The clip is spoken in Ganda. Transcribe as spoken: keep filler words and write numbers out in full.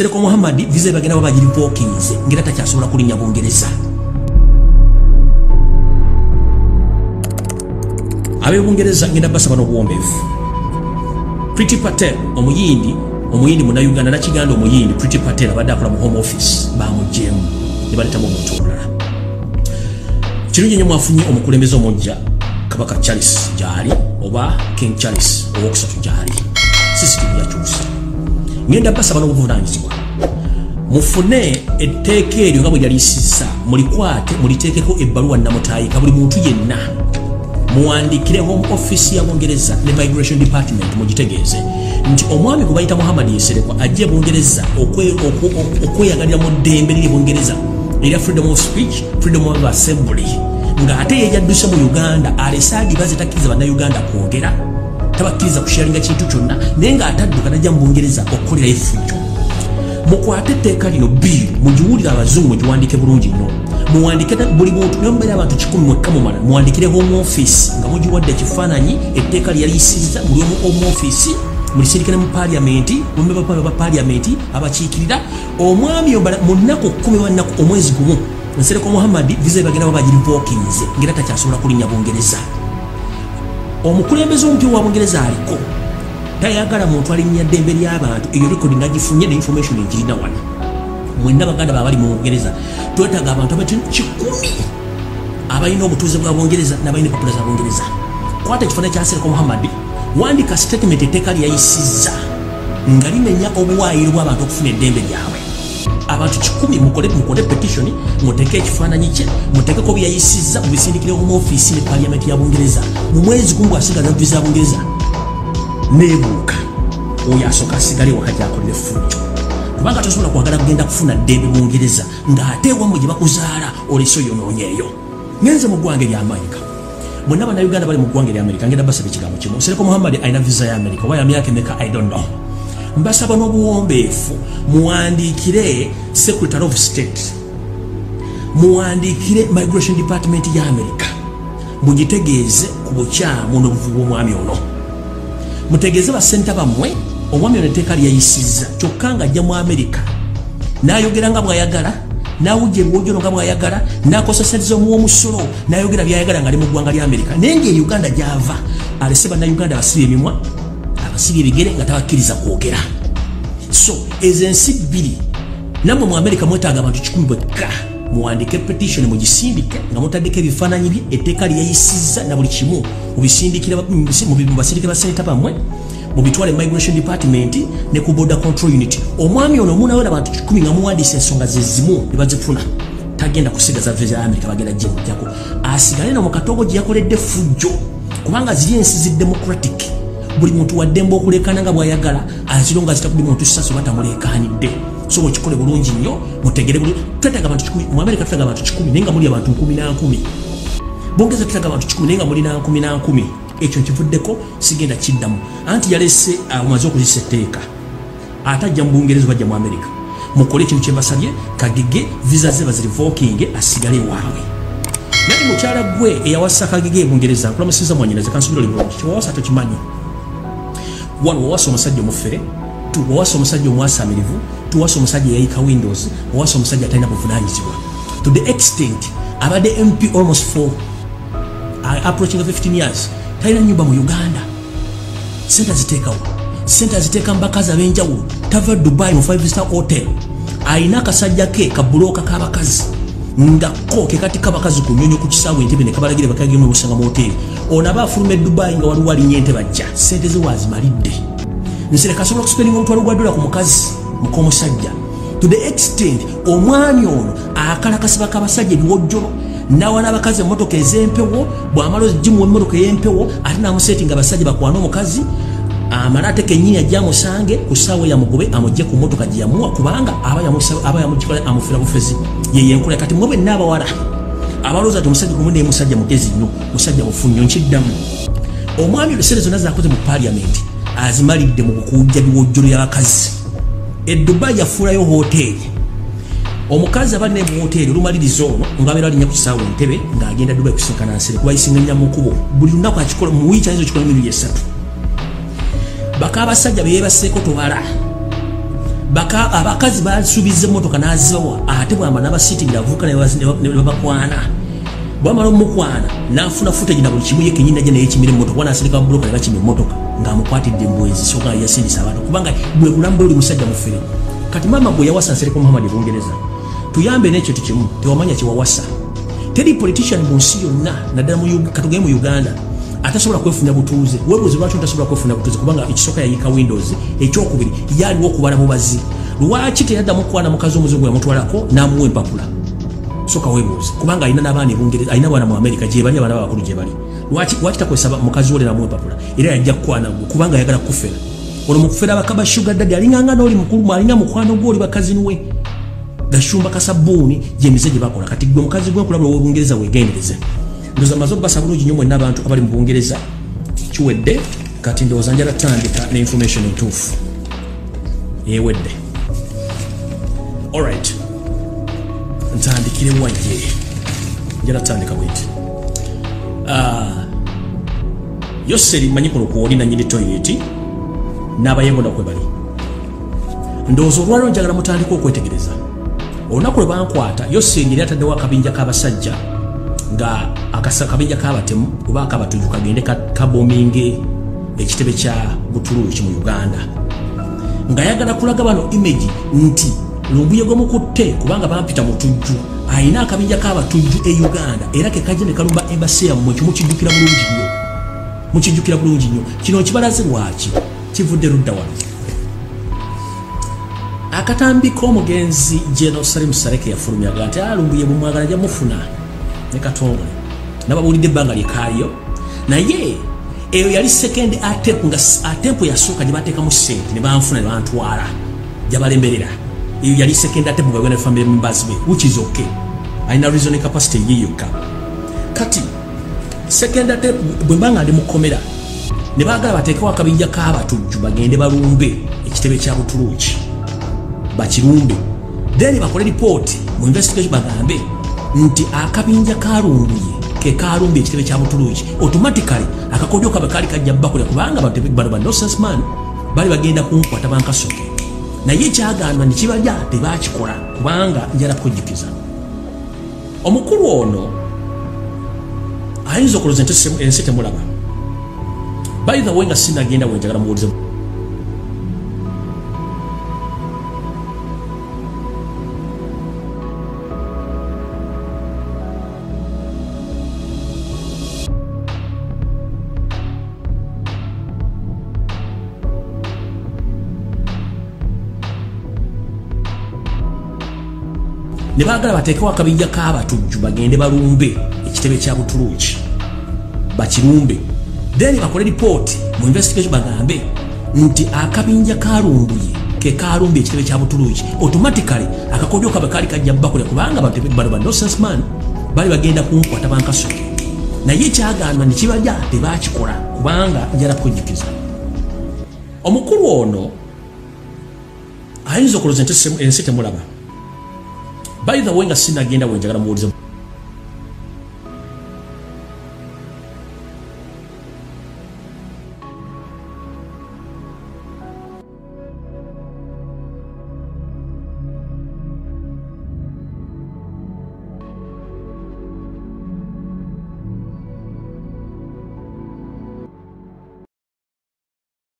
Nsereko Muhammad visa bagenda babagiri pokinze ngira takyasobola kulinya Bungereza. Abe Bungereza ngenda basaba no buombefu. Pretty Patel omuyindi omuyindi muna Uganda na Kiganda omuyindi Pretty Patel abadde akola mu home office ba mu gem ne baleta mu mutulala. Kirungi nnyo mwafunye omukulembeze omujja Kabaka Charles Jali oba King Charles owokusatu Jali. System ya chusa. Ngenda basaba no buvunanyizibwa. Mufune etteeka eryo nga bwe yalisisa mulikwate muliteekeko ebbaluwa namutayika buli muntu yenna. Muwandikire home office ya Bungereza ne migration department mugitegeeze nti omwami gwe bayita Muhammad Nsereko ajje Bungereza okweyagalira mu ddembe liri Bungereza erya freedom of speech, freedom of assembly nga ate yeyadduse mu Uganda alesadi bazitakkiriza bannayuganda kwogera tabakkiriza kusharinga kintu kyonna naye nga atadduka najja mu Bungereza okukolera effujjo. Mukwate etteeka lino biiru mugiwulira abazungu mugiwandike bulungi nnyo. Muwandike buli muntu n'omubeera abantu kikumi mwekka mumala muwandikire home office nga mugiwadde ekifaananyi etteeka lyaliyisizza buli omu home office mulisirikire mu paliamenti mumbe ba paliamenti abakiikirira omwami mu nnaku kkumi wa nnaku omwezi gumu Nsereko Muhammad visa bagenda babagiri pokinze ngira takyasobola kulinya Bungereza. Omukulembeze omupya wa Bungereza aliko tayagala muntu alinnya ddembe ly'abantu eyo rekodi nagifunye ne information egirina wano. Mwenda baganda babali mu Bungereza twetaaga abantu abati kikumi abalina obutuuze bwa Bungereza n'abalina popula za Bungereza. Kwata ekifaananyi kya Nsereko Muhammad wandika statement etteeka lyayisizza nga limenya obuwaayiro bw'abantu okufuna eddembe lyabwe. Abantu kikumi mukole mukole petition muteeke ekifaananyi kye muteekeko byayisizza mubisindikire mu office ne parliament ya Bungereza mu mwezi gumu asigaza visa ya Bungereza nebuuka oyo asooka asigale wakati akolera effujjo kubanga tosobola kwagala kugenda kufuna ddembe Bungereza ng'ate wammwe gye bakuzaala oleese oyonoonyeeyo. Ngenze mu ggwanga erya Amerika mwenna bannayuganda bali mu ggwanga erya Amerika ngenda basaba ekigambo kimu. Nsereko Muhammad alina visa ya Amerika oba ya myaka emeka I don't know. Mbasaba n'obuwombeefu muwandiikire Secretary of State muwandiikire Migration Department ya Amerika mugitegeeze ku bukyamu n'obuvubu bw'omwami ono. Mutegeeze basenta bammwe omwami ono etteeka lyayisizza kyokka nga ajja mu Amerika n'ayogera nga bw'ayagala n'awujja ebiwojjolo nga bw'ayagala n'akosesezza omuw'omusolo n'ayogera by'ayagala nga ali mu ggwanga lya Amerika naye ng'e Uganda gy'ava alese bannayuganda abasibye emimwa abasibye ebigere nga tabakkiriza kwogera. So ezo ensi bbiri nammwe mu Amerika mwetaaga abantu kikumi bwekka muwandike petition mugisindike nga mutaddeko ebifaananyi bye etteeka lyayisizza na buli kimu mubisindikire mubasindike baseneta bammwe mubitwale migration department ne ku border control unit. Omwami ono omunawe abantu kikumi nga muwandiise ensonga ze zimu ne bazifuna tagenda kusigaza visa ya Amerika bagenda gye mujjako asigale no mu katogo gye yakoledde fujjo kubanga ziri ensi zi democratic buli muntu waddemba okulekana nga bw'ayagala azironga zitakuli muntu ssaso batamulekanidde. So mukikole bulungi nnyo mutegere buli twetaaga abantu kikumi mu Amerika twetaaga abantu kikumi naye nga muli abantu nkumi na nkumi. Bungereza twetaaga abantu kikumi naye nga muli na nkumi na nkumi. Ekyo nkivuddeko sigenda kiddamu anti yalese amaze okuzisa etteeka atajja mu Bungereza bajja mu Amerika mukole ekintu kye mbasabye Kagege visa ze bazirivokinge asigale waabwe. Naye mukyala gwe eyawasa Kagege Bungereza nkulamusiza mwanyinaze kansubira libulungi kiwawasa tokimanyi wano wawasa omusajja omufere tu wawasa omusajja omwasamirivu tuwasa omusajja yayika windows wawasa omusajja atalina buvunaanyizibwa to the extent abadde M P almost for uh, approaching fifteen years talina nyumba mu Uganda. Sente ziteekawo sente ziteeka mbakazi ab'enjawulo tava Dubai mu five star hotel ayina akasajja ke kabuloka k'abakazi nga ko ke kati kabakazi ku nyonyo ku kisaawe Entebbe ne kabalagire bakagire mu busanga mu hotel ono aba afuluma Dubai nga waliwo alinnya ente bajja sente ze wazimalidde. Nsereko asobola okuspendinga omutwalo gwa dola ku mukazi mukomusajja to the extent omwami ono akalakasiba kabasajja ebiwojjolo nawana abakazi emmotoka ez'empewo bw'amala ogimuwa emmotoka ey'empewo ate n'amuseetinga abasajja bakwana omukazi amala ateeka ennyini ajja amusange ku ssaawa yamugobe amugye ku mmotoka gye yamuwa kubanga aba yamugikola amufira bufezi ye yenkola kati mwe benna abawala abalooza nti omusajja gumu naye musajja mugezi nnyo musajja mufu nnyo nkiddamu. Omwami olwo sente zonna zaakoze mu paliamenti azimalidde mu kukuujja biwojjolo y'abakazi. E Dubai yafuulayo hoteeri omukazi abali ne mu hoteeri olumaliriza ono ng'abeera alinnya ku kisaawe Entebbe ng'agenda Dubai kusinkana Nsereko bayisinganya mu kkubo buli lunaku akikola mu wiiki ayinza okikola emirundi esatu. Baka abasajja be yeebaseeko tobala baka abakazi basubize motoka naziwa ate bwamba nabasitingira avuka ne babakwana bwamala omukwana nafuna footage na buli kimu ye kinyina je naye kimire motoka wana asirika bloka ne bakimire motoka ngamukwatidde mbwezi soka yasindisa abantu kubanga bwe kulambe oli musajja mufere kati mama bwe yawasa Nsereko Muhammad Bungereza tuyambe n'ekyo tukimu tewamanya kiwawasa teri politician munsi yonna naddala mu katugeye mu Uganda atasobola kwefuna butuuze webuzi lwaki tasobola kwefuna butuuze kubanga ekisoka yayika Windows ekyokubiri yaliwo okubala mubazi lwaki teyaddamu kwana mukazi omuzungu yamutwalako n'amuwa empapula soka webuzi kubanga alina n'abaana Bungereza alina bwana mu America gye bali abana bakulu gye bali lwaki lwaki takwesaba mukazi wole n'amuwa empapula era yajja kwana kubanga yagala kufera ono mukufera bakaba sugar daddy alinganga n'oli mukulu alina mukwano gw'oli bakazi nwe gashumba kasabuni jemize gye bakola kati gwe mukazi gwe kulabula w'Obungereza wegendereze ndoza mazo basa bulungi nnyo mwenna abantu abali mu Bungereza kiwedde kati ndowooza njala tandika ne information entuufu yewedde alright ntandikire wajje njala tandika bwiti uh, Yoseri manyi kuno kuwoli na nyini toilet n'abayebona kwe bali ndowooza olwaliro njagala mutandika okwetegereza olunaku lwe bankwata Yoseri yali ataddewo akabinja k'abasajja nga akabinja k'abatemu oba akabatuju kagende kabominge ekitebe kya Butuluki mu Uganda nga yagala kulaga bano image nti Lumbuye gomukutte kubanga bampita mu tujju ayina akabinja k'abatujju e Uganda era ke kajja ne kalumba embassy yammwe kimukijjukira bulungi nnyo mukijjukira bulungi nnyo kino kibalaze lwaki kivudde ludda wano akatambi k'omugenzi General Nsereko yafulumyaga ati Lumbuye bumwagala ajja mufuna ne katongole nababulidde ebbanga lyekaayo naye eyo yali second attempt nga attempt yasooka gye bateekamu ssente ne banfuna ne bantwala gyabalemberera eyo yali second attempt nga family members be which is okay alina reasoning capacity ye yokka kati second attempt bwe mbanga ndi mukomera ne baagala bateekawo akabinja k'abatujju bagende balumbe ekitebe kya Butuluki bakirumbe then bakole report mu investigation bagambe nti akabinja kalumbuye ke kalumbe ekitebe kya Butuluki automatically akakodyo kaba kali kajja bakole kubanga batebe bano nonsense man bali bagenda kunkwata bankasoke naye kyagamba ni kibajja tebakikola kubanga njala kujjukiza omukulu ono ayinza okuluza nti ensi temulaba by the way nga sinagenda wenjagala muwulize ne baagala bateekawo akabinja k'abatujju bagende balumbe ekitebe kya Butuluki bakirumbe then bakole report mu investigation bagambe nti akabinja kalumbuye ke kalumbe ekitebe kya Butuluki automatically akakodyo kaba kali kajja bakole kubanga batebe bano nonsense man bali bagenda kunkwata bankasoke naye kyagamba ni kibajja tebakikola kubanga njala kujjukiza omukulu ono ayinza okuluza nti ensi temulaba by the way nga sinagenda wenjagala muwulize